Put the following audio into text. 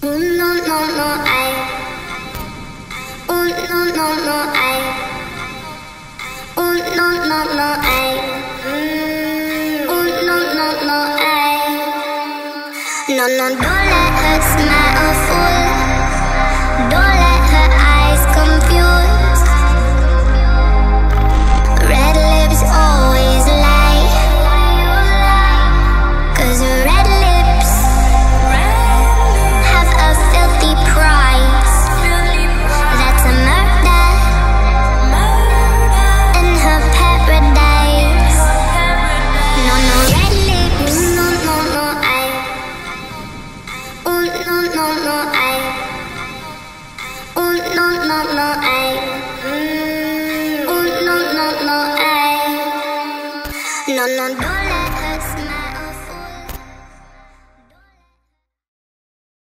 Oh no no no I. Oh no no no I. Oh no no no I. Oh no no no I. No no, don't let her smile a fool. Don't let her eyes confuse. Red lips always lie. 'Cause red lips have a filthy price. That's a murder in her paradise. No no, red lips. No no no I. Oh no no no I. Oh no no no I.